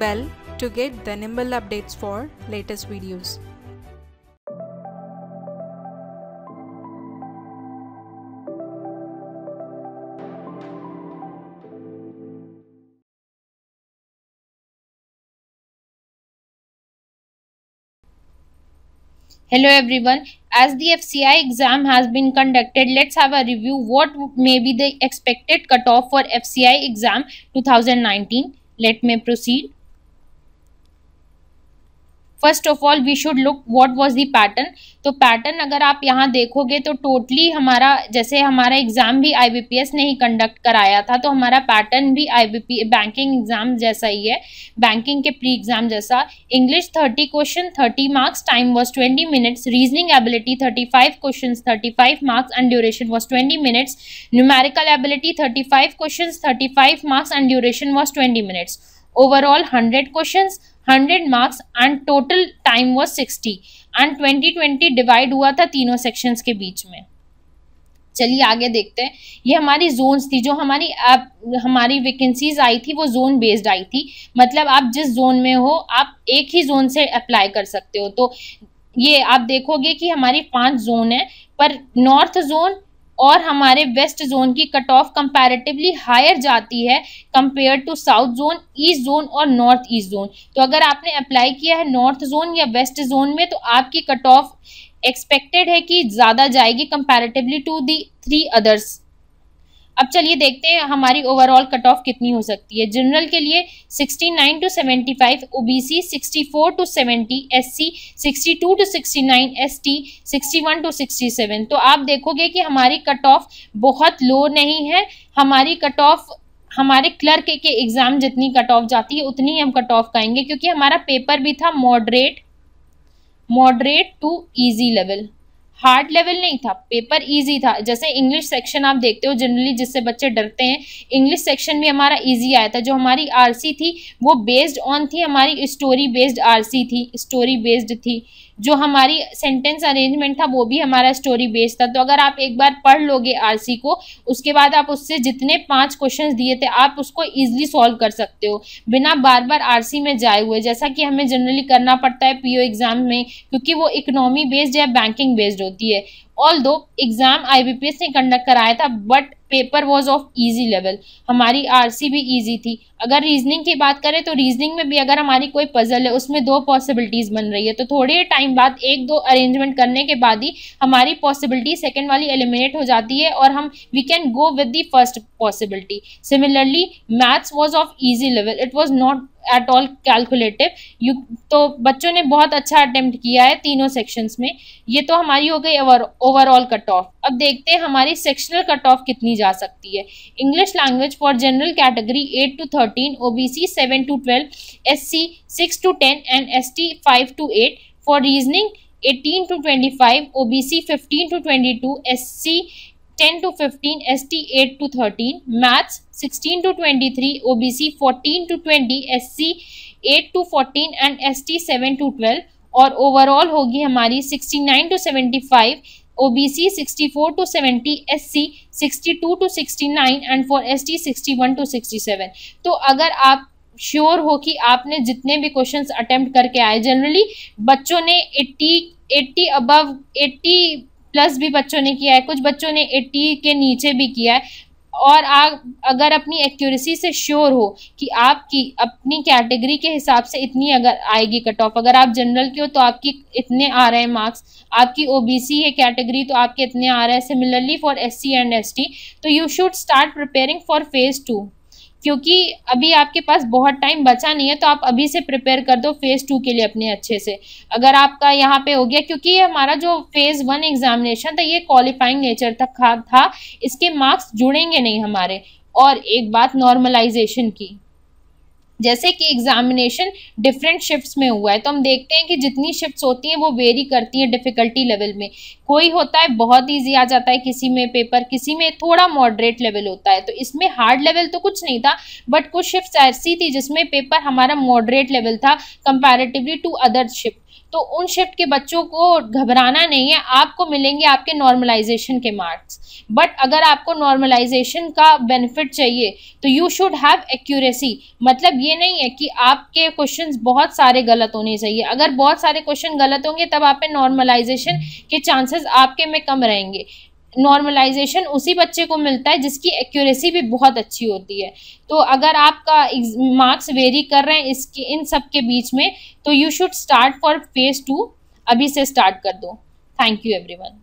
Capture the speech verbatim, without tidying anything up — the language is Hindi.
bell to get the nimble updates for latest videos. Hello everyone, as the F C I exam has been conducted, let's have a review what may be the expected cutoff for F C I exam twenty nineteen. Let me proceed. First of all we should look what was the pattern. तो पैटर्न अगर आप यहाँ देखोगे तो टोटली हमारा, जैसे हमारा एग्जाम भी आईबीपीएस ने ही कंडक्ट कराया था, तो हमारा पैटर्न भी आईबीपी बैंकिंग एग्जाम जैसा ही है, बैंकिंग के प्री एग्जाम जैसा. English thirty question thirty marks, time was twenty minutes. Reasoning ability thirty five questions thirty five marks and duration was twenty minutes. Numerical ability thirty five questions thirty five marks and duration was twenty minutes. Overall hundred questions hundred marks and total time was sixty and twenty twenty divide हुआ था तीनों सेक्शंस के बीच में. चलिए आगे देखते हैं. ये हमारी जोन्स थी, जो हमारी आप हमारी वैकेंसीज आई थी वो जोन बेस्ड आई थी. मतलब आप जिस जोन में हो आप एक ही जोन से अप्लाई कर सकते हो. तो ये आप देखोगे कि हमारी पांच जोन है, पर नॉर्थ जोन और हमारे वेस्ट जोन की कट ऑफ कंपैरेटिवली हायर जाती है compare to south zone, east zone और नॉर्थ ईस्ट जोन. तो अगर आपने अप्लाई किया है नॉर्थ जोन या वेस्ट जोन में तो आपकी कट ऑफ एक्सपेक्टेड है कि ज़्यादा जाएगी comparatively to the three others. अब चलिए देखते हैं हमारी ओवरऑल कट ऑफ कितनी हो सकती है. जनरल के लिए sixty nine to seventy five, OBC sixty four to seventy, SC sixty two to sixty nine, ST sixty one to sixty seven. तो आप देखोगे कि हमारी कट ऑफ बहुत लो नहीं है. हमारी कट ऑफ हमारे क्लर्क के एग्जाम जितनी कट ऑफ जाती है उतनी हम कट ऑफ कहेंगे, क्योंकि हमारा पेपर भी था moderate moderate to easy level. Hard level नहीं था, पेपर इजी था. जैसे इंग्लिश सेक्शन आप देखते हो जनरली जिससे बच्चे डरते हैं, इंग्लिश सेक्शन भी हमारा इजी आया था. जो हमारी आरसी थी वो बेस्ड ऑन थी, हमारी स्टोरी बेस्ड आरसी थी, स्टोरी बेस्ड थी. जो हमारी सेंटेंस अरेंजमेंट था वो भी हमारा स्टोरी बेस्ड था. तो अगर आप एक बार पढ़ लोगे आरसी को, उसके बाद आप उससे जितने पांच क्वेश्चंस दिए थे आप उसको इजीली सॉल्व कर सकते हो बिना बार बार आरसी में जाए हुए, जैसा कि हमें जनरली करना पड़ता है पीओ एग्जाम में, क्योंकि वो इकोनॉमी बेस्ड या बैंकिंग बेस्ड होती है. ऑल्दो एग्जाम आईबीपीएस ने कंडक्ट कराया था but paper was of easy level. हमारी आरसी भी इजी थी. अगर रीजनिंग की बात करें तो रीजनिंग में भी अगर हमारी कोई पजल है उसमें दो पॉसिबिलिटीज बन रही है, तो थोड़े टाइम बाद एक दो अरेंजमेंट करने के बाद ही हमारी पॉसिबिलिटी सेकंड वाली एलिमिनेट हो जाती है और हम we can go with the first possibility. Similarly maths was of easy level, it was not at all calculative. You तो बच्चों ने बहुत अच्छा अटेम्प्ट किया है तीनों सेक्शंस में. ये तो हमारी हो गई ओवरऑल कट ऑफ. अब देखते हैं हमारी सेक्शनल कट ऑफ कितनी जा सकती है. English language for general category eight to thirteen, OBC seven to twelve, SC six to ten and ST five to eight. For reasoning eighteen to twenty five, OBC fifteen to twenty two, SC ten to fifteen, ST eight to thirteen. Maths sixteen to twenty three, OBC fourteen to twenty, SC eight to fourteen and ST seven to twelve. और ओवरऑल होगी हमारी sixty nine to seventy five, OBC sixty four to seventy, SC sixty two to sixty nine and for ST sixty one to sixty seven. तो अगर आप श्योर हो कि आपने जितने भी क्वेश्चंस अटेम्प्ट करके आए, जनरली बच्चों ने eighty eighty above eighty plus भी बच्चों ने किया है, कुछ बच्चों ने एट्टी के नीचे भी किया है. और आप अगर अपनी एक्यूरेसी से श्योर हो कि आपकी अपनी कैटेगरी के हिसाब से इतनी अगर आएगी कट ऑफ, अगर आप जनरल के हो तो आपकी इतने आ रहे हैं मार्क्स, आपकी ओबीसी है कैटेगरी तो आपके इतने आ रहे हैं, similarly for SC and ST, तो you should start preparing for phase two. क्योंकि अभी आपके पास बहुत टाइम बचा नहीं है, तो आप अभी से प्रिपेयर कर दो फेज टू के लिए अपने अच्छे से. अगर आपका यहाँ पे हो गया, क्योंकि ये हमारा जो फेज वन एग्जामिनेशन था ये क्वालिफाइंग नेचर तक था, इसके मार्क्स जुड़ेंगे नहीं हमारे. और एक बात नॉर्मलाइजेशन की, जैसे कि एग्जामिनेशन डिफरेंट शिफ्ट्स में हुआ है, तो हम देखते हैं कि जितनी शिफ्ट्स होती हैं वो वेरी करती हैं डिफिकल्टी लेवल में. कोई होता है बहुत इजी आ जाता है किसी में पेपर, किसी में थोड़ा मॉडरेट लेवल होता है. तो इसमें हार्ड लेवल तो कुछ नहीं था, बट कुछ शिफ्ट्स ऐसी थी जिसमें पेपर हमारा मॉडरेट लेवल था कंपैरेटिवली टू अदर शिफ्ट. तो उन शिफ्ट के बच्चों को घबराना नहीं है, आपको मिलेंगे आपके नॉर्मलाइजेशन के मार्क्स। बट अगर आपको नॉर्मलाइजेशन का बेनिफिट चाहिए तो यू शुड हैव एक्यूरेसी, मतलब ये नहीं है कि आपके क्वेश्चंस बहुत सारे गलत होने चाहिए। अगर बहुत सारे क्वेश्चन गलत होंगे तब आप पे नॉर्मलाइजेशन के चांसेस आपके में कम रहेंगे। नॉर्मलाइजेशन उसी बच्चे को मिलता है जिसकी एक्यूरेसी भी बहुत अच्छी होती है। तो अगर आपका मार्क्स वेरी कर रहे हैं इसके इन सब के बीच में, तो you should start for phase two, अभी से स्टार्ट कर दो। Thank you everyone.